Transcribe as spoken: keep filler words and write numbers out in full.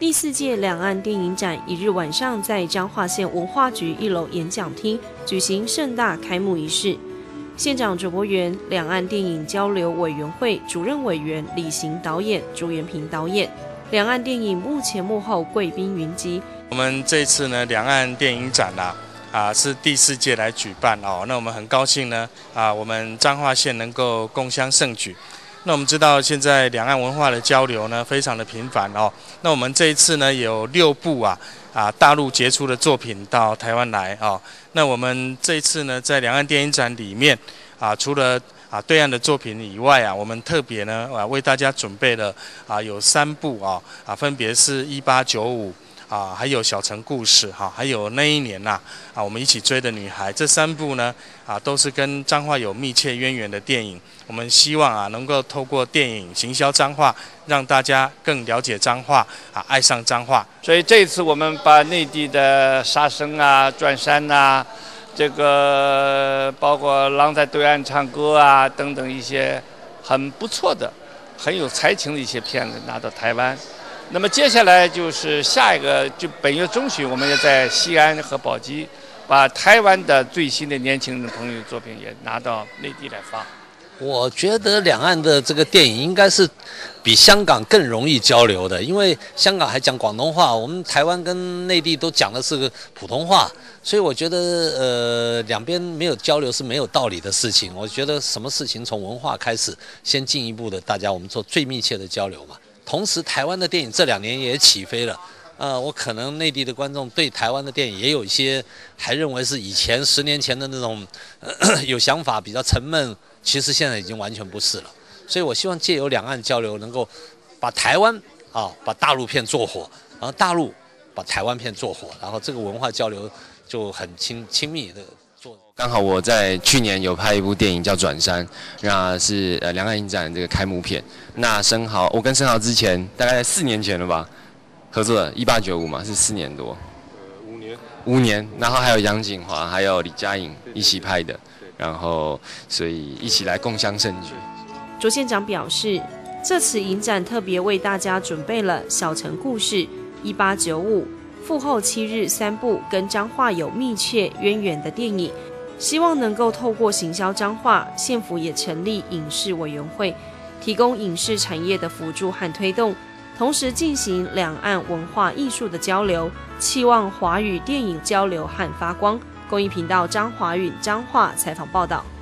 第四届两岸电影展一日晚上在彰化县文化局一楼演讲厅举行盛大开幕仪式。现场主播员两岸电影交流委员会主任委员李行导演、朱元平导演。两岸电影幕前幕后贵宾云集。 我们这次呢，两岸电影展啊，啊是第四届来举办哦。那我们很高兴呢，啊我们彰化县能够共襄盛举。那我们知道现在两岸文化的交流呢，非常的频繁哦。那我们这一次呢，有六部啊啊大陆杰出的作品到台湾来哦。那我们这一次呢，在两岸电影展里面啊，除了啊对岸的作品以外啊，我们特别呢啊为大家准备了啊有三部啊啊，分别是一八九五。啊，还有小城故事哈、啊，还有那一年呐 啊, 啊，我们一起追的女孩，这三部呢啊，都是跟彰化有密切渊源的电影。我们希望啊，能够透过电影行销彰化，让大家更了解彰化啊，爱上彰化。 所以这一次我们把内地的杀生啊、转山呐、这个包括狼在对岸唱歌啊等等一些很不错的、很有才情的一些片子拿到台湾。那么接下来就是下一个，就本月中旬，我们也在西安和宝鸡，把台湾的最新的年轻人朋友的作品也拿到内地来放。 我觉得两岸的这个电影应该是比香港更容易交流的，因为香港还讲广东话，我们台湾跟内地都讲的是个普通话，所以我觉得呃两边没有交流是没有道理的事情。我觉得什么事情从文化开始，先进一步的大家我们做最密切的交流嘛。同时，台湾的电影这两年也起飞了。呃，我可能内地的观众对台湾的电影也有一些还认为是以前十年前的那种、呃、有想法、比较沉闷，其实现在已经完全不是了。所以我希望借由两岸交流，能够把台湾啊，把大陆片做火，然后大陆把台湾片做火，然后这个文化交流就很亲亲密的。 刚好我在去年有拍一部电影叫《转山》，那是呃两岸影展这个开幕片。那生蚝，我跟生蚝之前大概四年前了吧，合作的一八九五嘛，是四年多。 呃，五年。 五年，然后还有杨景华，还有李佳颖一起拍的，然后所以一起来共襄盛举。 卓县长表示，这次影展特别为大家准备了《小城故事》、一八九五、复后七日三部跟彰化有密切渊源的电影。希望能够透过行销彰化，县府也成立影视委员会，提供影视产业的辅助和推动，同时进行两岸文化艺术的交流，期望华语电影交流和发光。公益频道张华允彰化采访报道。